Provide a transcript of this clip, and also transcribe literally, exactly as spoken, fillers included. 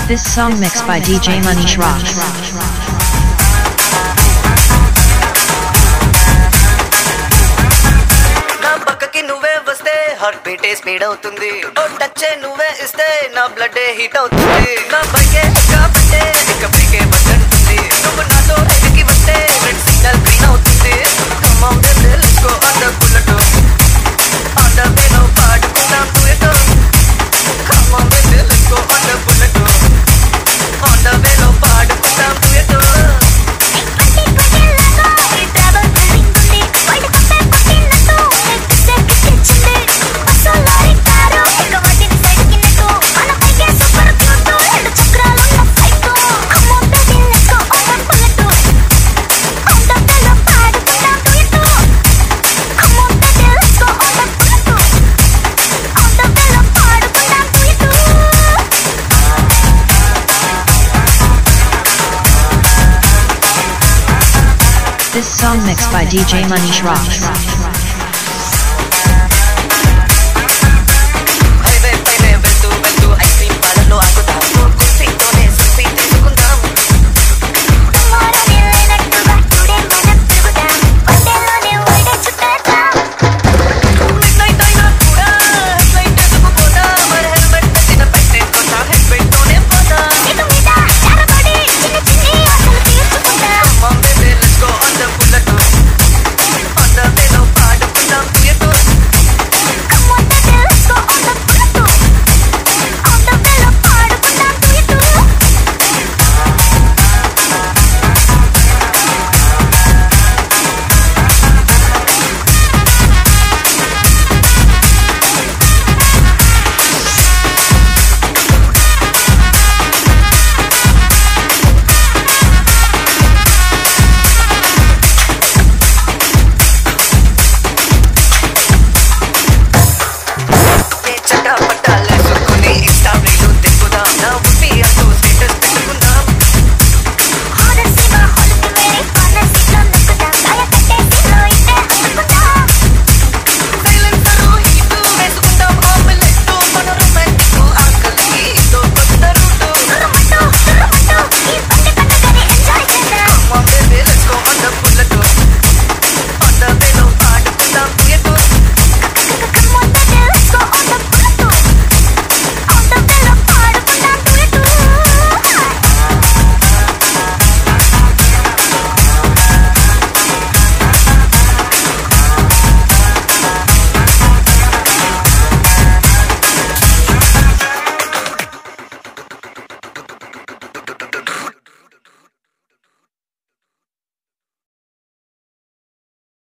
This song mixed by D J Maneesh Rockz. Heart beat speed అవుతుంది oh touch నువ్వే ఇస్తే నా blood heat అవుతుంది నా బైకే కాబట్టే ఇక బ్రేకే బట్టంటుంది నువ్వు నాతో ఎదికి వస్తే రెడ్ సిగ్నల్ గ్రీన్ అవుతుంది come on baby let's go on the bullet on the way నో పాడుకుందాం duet come on baby let's go on the bullet on the way నో పాడుకుందాం duet This song mixed by D J Maneesh Rockz.